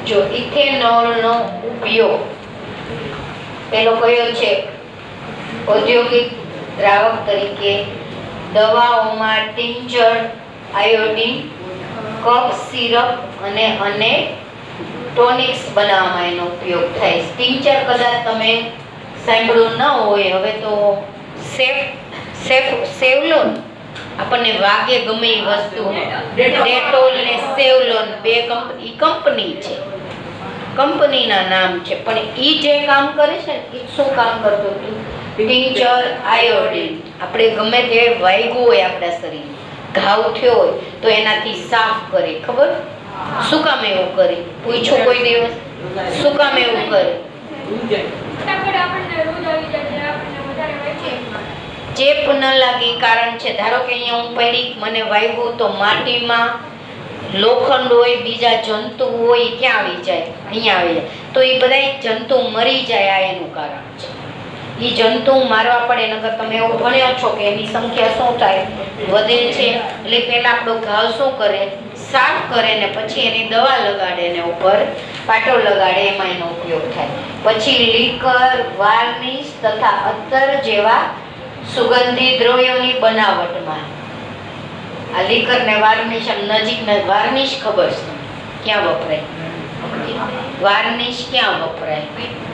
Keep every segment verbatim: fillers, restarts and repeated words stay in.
જો ઇથેનોલનો ઉપયોગ પેલો કયો છે? ઔદ્યોગિક દ્રાવક તરીકે, દવાઓમાં ટિંચર, આયોડિન, કફ સિરપ અને અને ટોનિક્સ બનાવવામાં એનો ઉપયોગ થાય. ટિંચર કદાચ તમે સાંભળ્યું ન હોય. હવે તો સેફ સેફ સેવલોન આપણને વાગે ગમે એ વસ્તુ, ડેટોલ ને સેવલોન બે કંપની કંપની છે, કંપનીના નામ છે, પણ એ જે કામ કરે છે એ શું કામ કરતું હતું? Tincture, iodine. આપણે ગમે તે વાગ્યું હોય આપણા શરીર, ઘાવ થયો હોય તો એનાથી સાફ કરે. ખબર શું કામ એવું કરે? પૂછો કોઈ દિવસ શું કામ એવું કરે? ચેપ ન લાગે કારણ છે. ધારો કે અહીંયા હું પડી, મને વાગ્યું તો માટીમાં લોખંડ હોય, બીજા જંતુ હોય, ક્યાં આવી જાય? અહીંયા આવી જાય. તો એ બધા જંતુ મરી જાય, આ એનું કારણ છે. એ જંતુ મારવા પડે. નકર તમે એવું ભણ્યા છો કે એની સંખ્યા શું થાય? વધે છે. એટલે પહેલા આપણો ઘાવ શું કરે? સાફ કરે ને પછી એની દવા લગાડે ને ઉપર પાટો લગાડે, એમાં એનો ઉપયોગ થાય. પછી લીકર, વાર્નિશ તથા અત્તર જેવા સુગંધી દ્રવ્યોની બનાવટમાં આ લીકર ને વાર્નિશ નજીકના. વાર્નિશ ખબર છે ક્યાં વપરાય? વાર્નિશ ક્યાં વપરાય?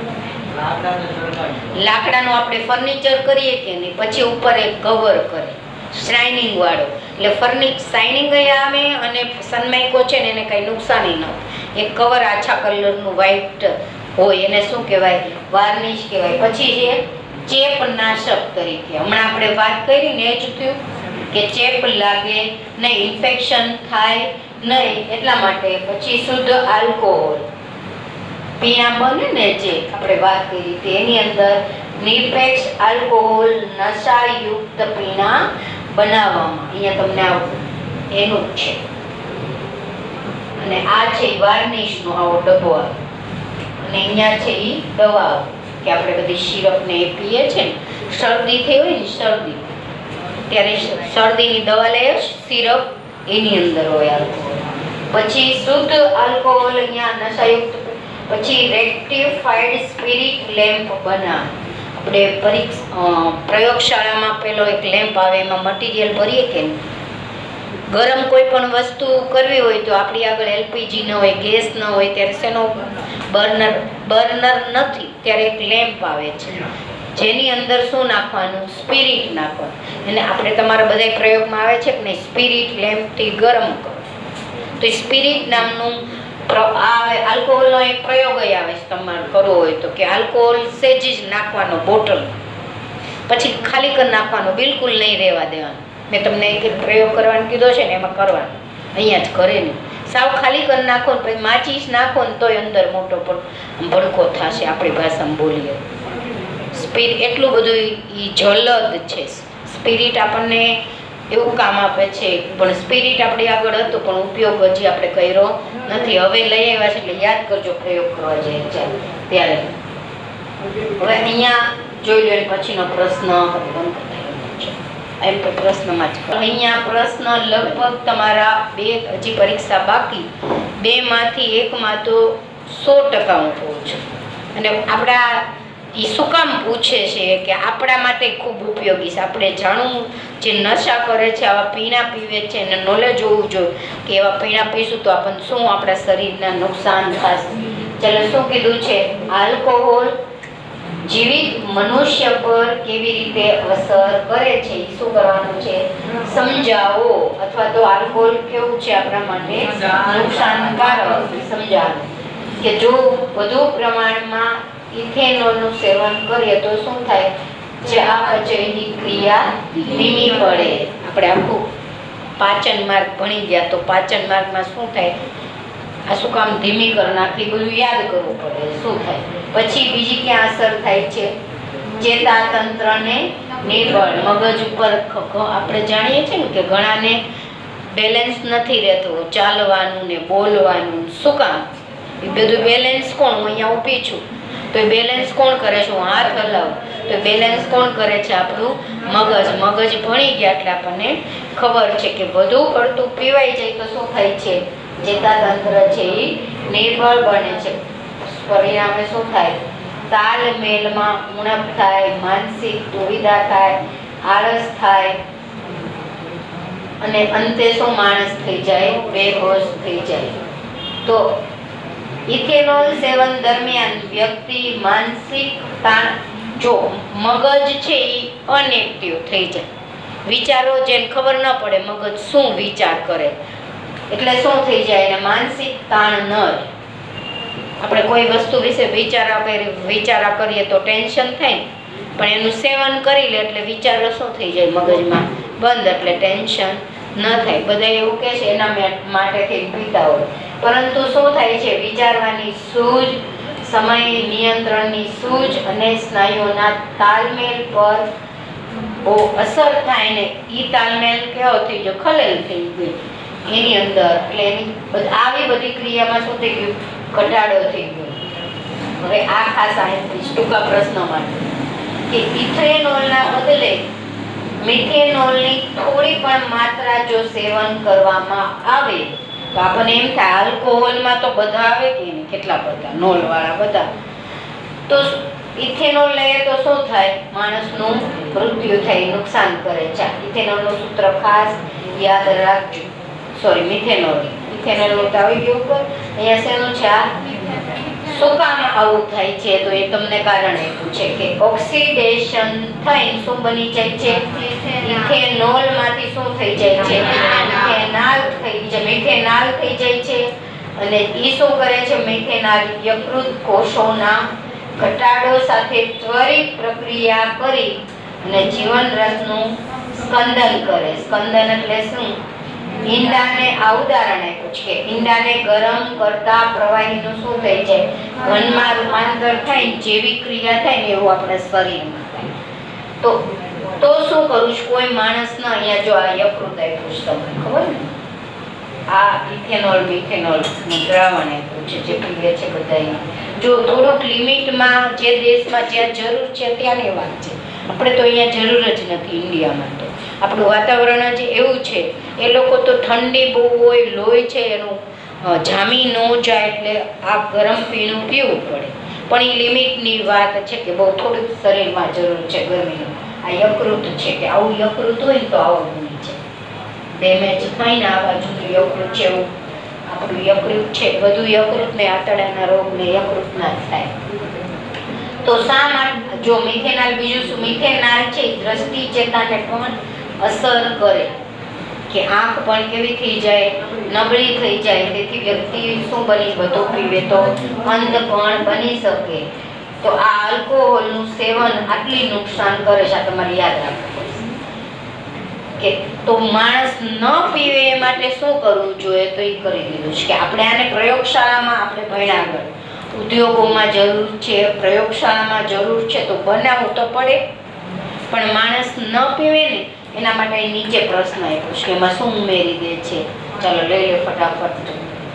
લાકડાનું આપણે ફર્નિચર કરીએ કે નહીં, પછી ઉપર એક કવર કરે શાઇનિંગ વાળો, એટલે ફર્નિચ શાઇનિંગ આવે અને સનમાઇકો છે ને એને કઈ નુકસાની ન હોય. એક કવર આછા કલરનું વ્હાઈટ હોય, એને શું કહેવાય? વાર્નિશ કહેવાય. પછી છે ચેપનાશક તરીકે. હમણાં આપણે વાત કરી ને એ જ થયું કે ચેપ લાગે નહીં, ઇન્ફેક્શન થાય નહીં, એટલા માટે. પછી શુદ્ધ આલ્કોહોલ, પીણા બને ને જે આપણે વાત કરી હતી, એની અંદર નિરપેક્ષ આલ્કોહોલ નશાયુક્ત પીણા બનાવવામાં. અહીંયા તમને આવું એનું જ છે. અને આ છે વાર્નિશનો આવો ડબ્બો આવે, અને અહીંયા છે એ દવા કે આપણે બધી સિરપ ને એ પીએ છે ને, શરદી થઈ હોય ને, શરદી ત્યારે શરદીની દવા લઈએ સિરપ, એની અંદર હોય આલ્કોહોલ. પછી શુદ્ધ આલ્કોહોલ અહીંયા નશાયુક્ત. પછી રેક્ટિફાઈડ સ્પિરિટ લેમ્પ બનાવ. આપણે પરીક્ષા પ્રયોગશાળામાં પેલો એક લેમ્પ આવે, એમાં મટીરિયલ ભરીએ કે ગરમ કોઈ પણ વસ્તુ કરવી હોય તો આપણી આગળ એલપીજી ન હોય, ગેસ ન હોય, ત્યારે શેનો બર્નર બર્નર નથી, ત્યારે એક લેમ્પ આવે છે જેની અંદર શું નાખવાનું? સ્પિરિટ નાખવાનું. એને આપણે તમારા બધા પ્રયોગમાં આવે છે કે નહીં, સ્પિરિટ લેમ્પથી ગરમ કરો. તો સ્પિરિટ નામનું આલ્કોહોલનો એક પ્રયોગ આવે છે તમારે કરવો હોય તો, કે આલ્કોહોલ સેજ જ નાખવાનો બોટલ, પછી ખાલી કરી નાખવાનો, બિલકુલ નહીં રહેવા દેવાનું. મેં તમને એક પ્રયોગ કરવાનો કીધો છે ને, એમાં કરવાનો, અહીંયા જ કરે નહીં. સાવ ખાલી કરી નાખો ને પછી માચીસ નાખો ને તોય અંદર મોટો પણ ભડકો થશે, આપણી ભાષામાં બોલીએ. સ્પિરિટ એટલું બધું એ જલદ છે. સ્પિરિટ આપણને એવું કામ આપે છે, પણ સ્પિરિટ આપણી આગળ હતું પણ ઉપયોગ હજી આપણે કર્યો નથી. હવે લઈ આવ્યા છે એટલે યાદ કરજો પ્રયોગ કરવા જઈએ ચાલો ત્યારે. હવે અહીંયા જોઈ લો પછીનો પ્રશ્ન એમ તો પ્રશ્નમાં જ. અહીંયા પ્રશ્ન લગભગ તમારા બે હજી પરીક્ષા બાકી, બે માંથી એકમાં તો સો ટકા હું કહું છું. અને આપણા એ શું કામ પૂછે છે કે આપણા માટે ખૂબ ઉપયોગી છે. આપણે જાણવું, જે નશા કરે છે, આવા પીણા પીવે છે, એને નોલેજ હોવું જોઈએ કે એવા પીણા પીશું તો આપણને શું આપણા શરીરને નુકસાન થશે. ચાલો શું કીધું છે? આલ્કોહોલ જીવિત મનુષ્ય પર કેવી રીતે અસર કરે છે એ શું કરવાનું છે? સમજાવો. અથવા તો આલ્કોહોલ કેવું છે આપણા માટે? નુકસાનકારક. સમજાવો કે જો વધુ પ્રમાણમાં ઇથેનોલનું સેવન કરીએ તો શું થાય? ચયાપચયની ક્રિયા ધીમી પડે. આપણે આખું પાચન માર્ગ ભણી ગયા તો પાચન માર્ગમાં શું થાય? આ શું કામ ધીમી કરી નાખી, બધું યાદ કરવું પડે. શું થાય? પછી બીજી ક્યાં અસર થાય છે? ચેતાતંત્રને નિર્બળ. મગજ ઉપર આપણે જાણીએ છીએ ને કે ઘણાને બેલેન્સ નથી રહેતું, ચાલવાનું ને બોલવાનું. શું કામ? એ બધું બેલેન્સ કોણ? હું અહીંયા ઊભી છું તો એ બેલેન્સ કોણ કરે છે? હું હાથ હલાવું તો બેલેન્સ કોણ કરે છે? આપણું મગજ. મગજ ભણી ગયા એટલે આપણને ખબર છે કે વધુ પડતું પીવાઈ જાય તો શું થાય છે? ચેતાતંત્ર છે એ નિર્બળ બને છે. પરિણામે શું થાય? તાલમેલમાં ઉણપ થાય, માનસિક દુવિધા થાય, આળસ થાય અને અંતે શું માણસ થઈ જાય? બેહોશ થઈ જાય. તો ઇથેનોલ સેવન દરમિયાન વ્યક્તિ માનસિક તાણ, જો મગજ છે એ અનએક્ટિવ થઈ જાય, વિચારો જેને ખબર ન પડે મગજ શું વિચાર કરે, એટલે શું થઈ જાય? એને માનસિક તાણ ન રહે. આપણે કોઈ વસ્તુ વિશે વિચારા કરીએ વિચારા કરીએ તો ટેન્શન થાય, પણ એનું સેવન કરી લે એટલે વિચારો શું થઈ જાય? મગજમાં બંધ, એટલે ટેન્શન ન થાય. બધા એવું કહે છે એના માટેથી પીતા હોય, પરંતુ શું થાય છે? વિચારવાની સૂઝ, સમય નિયંત્રણની સૂઝ અને સ્નાયુઓના તાલમેલ પર બહુ અસર થાય ને ઈ તાલમેલ કેવો થઈ ગયો? ખલેલ થઈ ગઈ એની અંદર. એટલે એની આવી બધી ક્રિયામાં શું થઈ ગયું? ઘટાડો થઈ ગયો. હવે આ ખાસ અહીં ટૂંકા પ્રશ્ન માટે કે ઇથેનોલના બદલે મિથેનોલની થોડી પણ માત્રા જો સેવન કરવામાં આવે તો આપણને એમ થાય, આલ્કોહોલમાં તો બધા આવે કે નહીં, કેટલા બધા નોલ વાળા બધા, તો ઇથેનોલ લઈએ તો શું થાય? માણસનું મૃત્યુ થાય, નુકસાન કરે છે. ઇથેનોલનું સૂત્ર ખાસ યાદ રાખજો. સોરી, મિથેનોલ ઇથેનોલ તો આવી ગયું ઉપર. અહીંયા શેનું છે? આ શું કામ આવું થાય છે? તો એ તમને કારણ એવું છે કે ઓક્સિડેશન થઈને શું બની જાય છે? ઇથેનોલ માંથી શું થઈ જાય છે? મિથેનાલ થઈ જાય મિથેનાલ થઈ જાય છે. અને ઈ શું કરે છે? મિથેનાલ યકૃત કોષોના ઘટાડો સાથે ત્વરિત પ્રક્રિયા કરી અને જીવન રસનું સ્કંદન કરે. સ્કંદન એટલે શું? ઈંડાને આ ઉદાહરણ આપ્યું છે કે ઈંડાને ગરમ કરતા પ્રવાહીનું શું થઈ જાય? ઘનમાં રૂપાંતર થાય, જેવી ક્રિયા થાય ને એવું આપણે શરીરમાં થાય. તો તો શું કરું છું? કોઈ માણસના અહીંયા જો આ યકૃત આપ્યું છે, તમને ખબર ને, આ ઇથેનોલ મિથેનોલ નું દ્રાવણ આપ્યું છે જે પીવે છે બધા. જો થોડુંક લિમિટમાં, જે દેશમાં જ્યાં જરૂર છે ત્યાંની વાત છે. આપણે તો અહીંયા જરૂર જ નથી ઇન્ડિયામાં. તો આપણું વાતાવરણ જ એવું છે. એ લોકો તો ઠંડી બહુ હોય, લોહી છે એનું જામી ન જાય એટલે આ ગરમ પીણું પીવું પડે. પણ એ લિમિટની વાત છે કે બહુ થોડુંક શરીરમાં જરૂર છે ગરમીનું. આ યકૃત છે કે આવું યકૃત હોય ને તો આવું બની છે, ડેમેજ થાય ને આ બાજુનું યકૃત છે એવું આપણું યકૃત છે. બધું યકૃત ને આંતરડાના રોગ ને યકૃત ના થાય. તો શા માટે? જો મિથેનાલ, બીજું શું? મિથેનાલ છે દ્રષ્ટિ ચેતાને પણ અસર કરે કે આંખ પણ કેવી થઈ જાય? નબળી થઈ જાય. તેથી વ્યક્તિ શું બની? બધું પીવે તો અંધ પણ બની શકે. તો આ આલ્કોહોલનું સેવન આટલી નુકસાન કરે છે, આ તમારે યાદ રાખવું પડશે. કે તો માણસ ન પીવે એ માટે શું કરવું જોઈએ? તો એ કરી દીધું છે કે આપણે આને પ્રયોગશાળામાં આપણે ભણ્યા આગળ, ઉદ્યોગોમાં જરૂર છે, પ્રયોગશાળામાં જરૂર છે, તો બનાવવું તો પડે. પણ માણસ ન પીવે ને એના માટે નીચે પ્રશ્ન આપ્યો છે કે એમાં શું ઉમેરી દે છે? ચાલો લઈ લે ફટાફટ.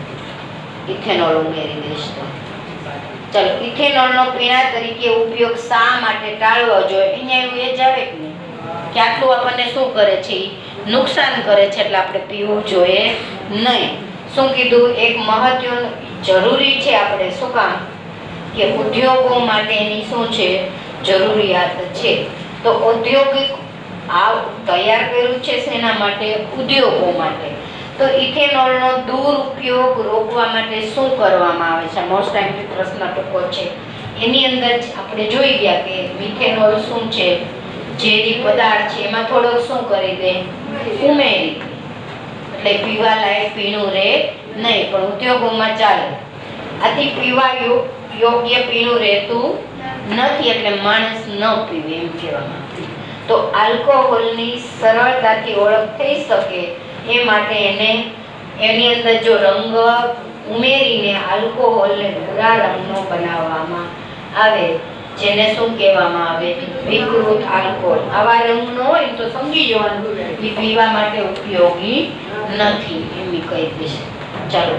ઇથેનોલ ઉમેરી દઈશ. તો ચાલો, ઇથેનોલનો પીણા તરીકે ઉપયોગ શા માટે ટાળવો જોઈએ? અહીંયા એવું એ જ આવે કે નહીં કે આટલું આપણને શું કરે છે? નુકસાન કરે છે, એટલે આપણે પીવું જોઈએ નહીં. શું કીધું? એક મહત્વનું જરૂરી છે. આપણે શું કામ? કે ઉદ્યોગો માટેની શું છે? જરૂરિયાત છે. તો ઔદ્યોગિક આ તૈયાર કર્યું છે એના માટે, ઉદ્યોગો માટે. તો ઇથેનોલનો દુરુપયોગ રોકવા માટે શું કરવામાં આવે છે? મોસ્ટ ટાઈમથી પ્રશ્ન ટૂંકો છે. એની અંદર આપણે જોઈ ગયા કે મિથેનોલ શું છે? ઝેરી પદાર્થ છે. એમાં થોડોક શું કરી દે? ઉમેરી, એટલે પીવા લાયક પીણું રહે નહીં, પણ ઉદ્યોગોમાં ચાલે. આથી પીવા યોગ્ય પીણું રહેતું નથી, એટલે માણસ ન પીવે એમ કહેવામાં. તો આલ્કોહોલની સરળતાથી ઓળખ થઈ શકે એ માટે એને એની અંદર જો રંગ ઉમેરીને આલ્કોહોલને ભૂરા રંગનો બનાવવામાં આવે, જેને શું કહેવામાં આવે? વિકૃત આલ્કોહોલ. આવા રંગનો હોય તો સમજી જવાનું એ પીવા માટે ઉપયોગી નથી, એમ કહી દેશે. ચાલો,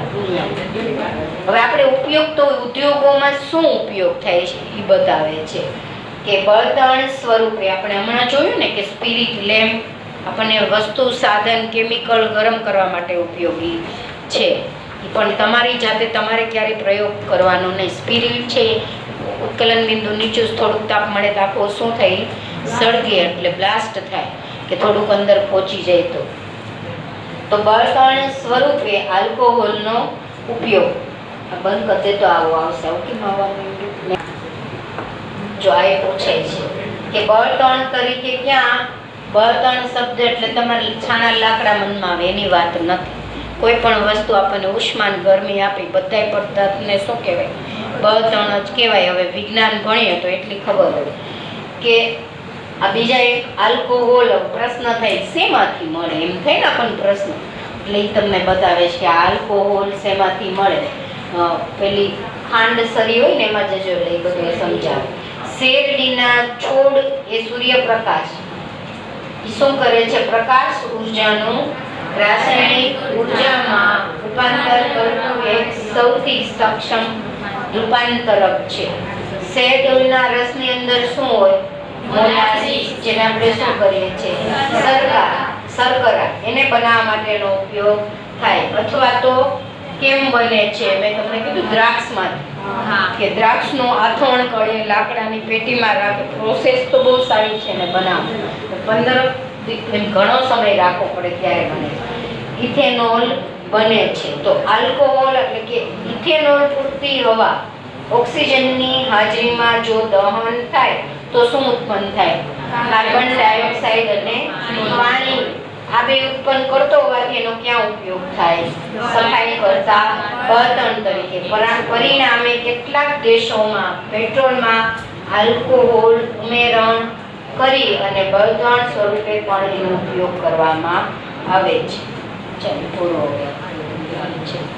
હવે આપણે ઉપયોગ તો ઉદ્યોગોમાં શું ઉપયોગ થાય છે એ બતાવે છે કે બળતણ સ્વરૂપે આપણે હમણાં જોયું ને કે સ્પિરિટ લેમ્પ આપણને વસ્તુ, સાધન, કેમિકલ ગરમ કરવા માટે ઉપયોગી છે. પણ તમારી જાતે તમારે ક્યારેય પ્રયોગ કરવાનો નહીં. સ્પિરિટ છે ઉત્કલન બિંદુ નીચું થોડુંક તાપ મળે તો આખું શું થાય, સળગે, એટલે બ્લાસ્ટ થાય કે થોડુંક અંદર પહોંચી જાય તો તો બળતણ સ્વરૂપે આલ્કોહોલનો ઉપયોગ. બંધ કરતે તો આવો આવશે, આવું કેમ આવવાનું? જો આ એ પૂછાય છે કે બળતણ તરીકે ક્યાં, બળતણ શબ્દ એટલે તમારે છાણા લાકડા મનમાં આવે એની વાત નથી. કોઈ પણ વસ્તુ આપણને ઉષ્માન ગરમી આપી બધાય પદાર્થને શું કહેવાય, બળતણ જ કહેવાય. હવે વિજ્ઞાન ભણીએ તો એટલી ખબર હોય કે આ બીજા એક આલ્કોહોલ, પ્રશ્ન થાય શેમાંથી મળે, એમ થાય ને આપણને પ્રશ્ન, એટલે એ તમને બતાવે છે કે આલ્કોહોલ શેમાંથી મળે. પેલી ખાંડ સરી હોય ને એમાં જજો એટલે એ બધું સમજાવે. શેરડીના છોડ એ સૂર્યપ્રકાશ એ શું કરે છે, પ્રકાશ ઉર્જાનું રાસાયણિક ઉર્જામાં રૂપાંતર કરતું એક સૌથી સક્ષમ રૂપાંતરક છે. શેરડીના રસની અંદર શું હોય, મોલાસીસ, જેને આપણે શું કરીએ છીએ, શર્કરા, શર્કરા એને બનાવવા માટેનો ઉપયોગ થાય. અથવા તો કેમ બને છે, મેં તમને કીધું દ્રાક્ષમાંથી, કે દ્રાક્ષનું આથોણ કરે લાકડાની પેટીમાં રાખે. પ્રોસેસ તો બહુ સારી છે ને બનાવો, પંદર એમ ઘણો સમય રાખવો પડે ત્યારે બને. ઇથેનોલ બને છે. તો આલ્કોહોલ એટલે કે ઇથેનોલ પૂરતી હવા ઓક્સિજનની હાજરીમાં જો દહન થાય તો શું ઉત્પન્ન થાય, કાર્બન ડાયોક્સાઇડ અને પાણી. આ બે ઉત્પન્ન કરતો હોવાથી એનો ક્યાં ઉપયોગ થાય, સફાઈ કરતા બળતણ તરીકે. પરિણામે કેટલાક દેશોમાં પેટ્રોલમાં આલ્કોહોલ ઉમેરણ કરી અને બળતણ સ્વરૂપે પણ એનો ઉપયોગ કરવામાં આવે છે. ચાલો પૂરો છે.